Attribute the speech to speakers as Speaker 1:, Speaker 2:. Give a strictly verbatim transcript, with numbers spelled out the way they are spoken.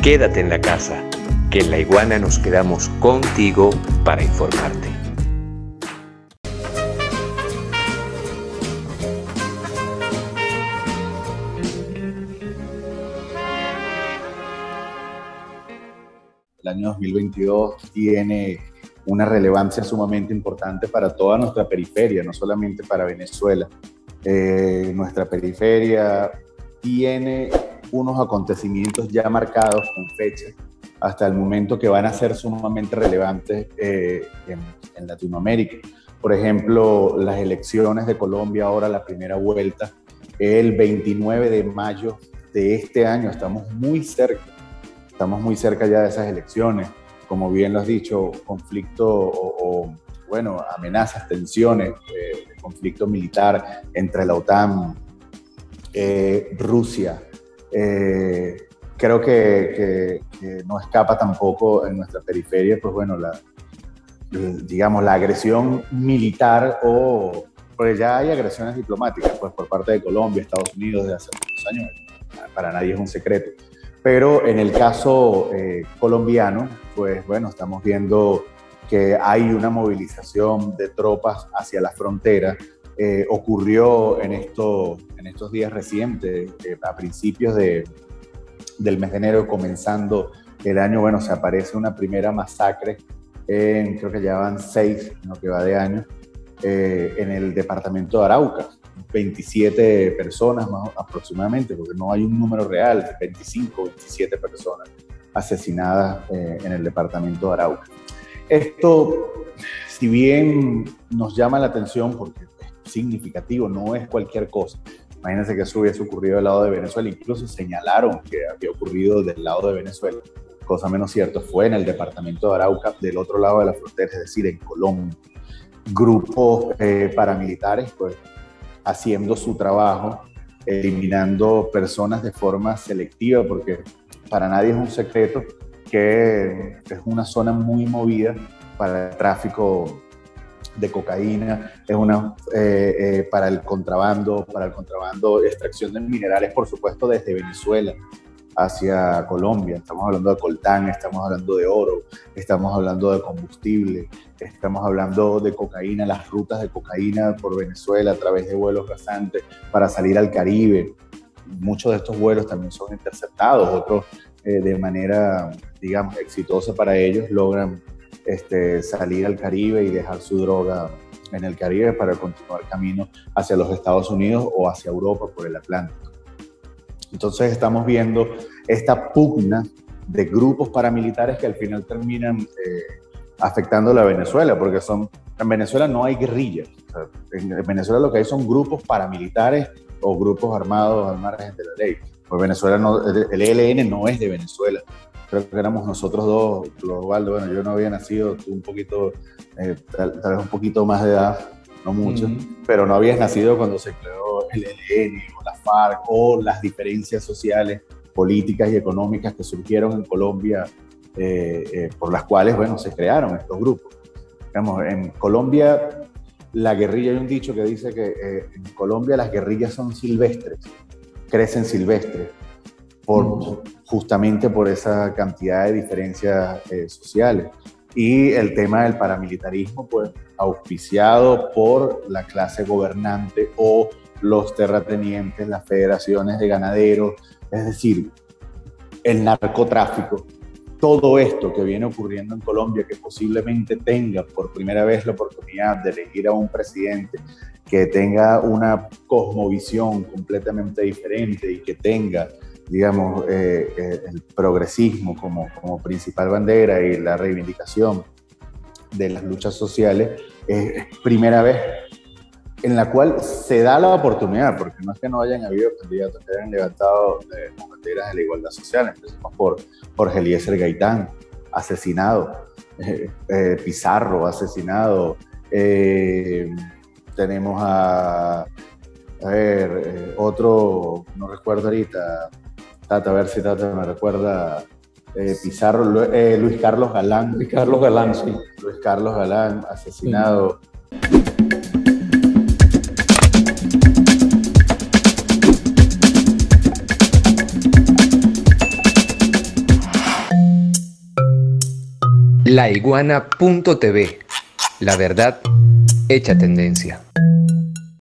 Speaker 1: quédate en la casa, que en La Iguana nos quedamos contigo para informarte.
Speaker 2: El año dos mil veintidós tiene una relevancia sumamente importante para toda nuestra periferia, no solamente para Venezuela. Eh, nuestra periferia tiene unos acontecimientos ya marcados con fecha hasta el momento que van a ser sumamente relevantes eh, en, en Latinoamérica. Por ejemplo, las elecciones de Colombia, ahora la primera vuelta, el veintinueve de mayo de este año. Estamos muy cerca, estamos muy cerca ya de esas elecciones. Como bien lo has dicho, conflicto o, o bueno, amenazas, tensiones, eh, conflicto militar entre la OTAN, eh, Rusia. Eh, creo que, que, que no escapa tampoco en nuestra periferia, pues bueno, la, digamos, la agresión militar o, porque ya hay agresiones diplomáticas, pues por parte de Colombia, Estados Unidos desde hace muchos años, para nadie es un secreto. Pero en el caso eh, colombiano, pues bueno, estamos viendo que hay una movilización de tropas hacia la frontera. Eh, ocurrió en, esto, en estos días recientes, eh, a principios de, del mes de enero, comenzando el año, bueno, se aparece una primera masacre, en, creo que ya van seis en lo que va de año, eh, en el departamento de Arauca. veintisiete personas más aproximadamente, porque no hay un número real, veinticinco, veintisiete personas asesinadas eh, en el departamento de Arauca. Esto, si bien nos llama la atención porque es significativo, no es cualquier cosa. Imagínense que eso hubiese ocurrido del lado de Venezuela, incluso señalaron que había ocurrido del lado de Venezuela, cosa menos cierto, fue en el departamento de Arauca, del otro lado de la frontera, es decir, en Colombia. Grupos eh, paramilitares, pues, haciendo su trabajo, eliminando personas de forma selectiva, porque para nadie es un secreto que es una zona muy movida para el tráfico de cocaína, es una eh, eh, para el contrabando, para el contrabando, extracción de minerales, por supuesto, desde Venezuela hacia Colombia. Estamos hablando de coltán, estamos hablando de oro, estamos hablando de combustible, estamos hablando de cocaína, las rutas de cocaína por Venezuela a través de vuelos rasantes para salir al Caribe. Muchos de estos vuelos también son interceptados, otros eh, de manera, digamos, exitosa para ellos logran este, salir al Caribe y dejar su droga en el Caribe para continuar camino hacia los Estados Unidos o hacia Europa por el Atlántico. Entonces estamos viendo esta pugna de grupos paramilitares que al final terminan eh, afectando a la Venezuela, porque son, en Venezuela no hay guerrillas. O sea, en Venezuela lo que hay son grupos paramilitares o grupos armados al margen de la ley. Pues Venezuela no, el E L N no es de Venezuela. Creo que éramos nosotros dos, Osvaldo, bueno, yo no había nacido, tú un poquito, eh, tal, tal vez un poquito más de edad, no mucho, mm. pero no habías nacido cuando se creó el E L N o la FARC o las diferencias sociales, políticas y económicas que surgieron en Colombia, eh, eh, por las cuales, bueno, se crearon estos grupos. Digamos, en Colombia, la guerrilla, hay un dicho que dice que eh, en Colombia las guerrillas son silvestres, crecen silvestres, por, mm. justamente por esa cantidad de diferencias eh, sociales. Y el tema del paramilitarismo, pues, auspiciado por la clase gobernante o los terratenientes, las federaciones de ganaderos, es decir, el narcotráfico. Todo esto que viene ocurriendo en Colombia, que posiblemente tenga por primera vez la oportunidad de elegir a un presidente que tenga una cosmovisión completamente diferente y que tenga, digamos, eh, eh, el progresismo como, como principal bandera y la reivindicación de las luchas sociales, es eh, primera vez en la cual se da la oportunidad, porque no es que no hayan habido candidatos que hayan levantado eh, banderas de la igualdad social. Empezamos por Jorge Eliezer Gaitán, asesinado, eh, eh, Pizarro, asesinado, eh, tenemos a, a ver, eh, otro, no recuerdo ahorita, Tata, a ver si Tata me recuerda, eh, Pizarro, eh, Luis Carlos Galán.
Speaker 3: Luis Carlos Galán, sí.
Speaker 2: Luis Carlos Galán, asesinado. Sí.
Speaker 1: laiguana punto t v. La verdad hecha tendencia.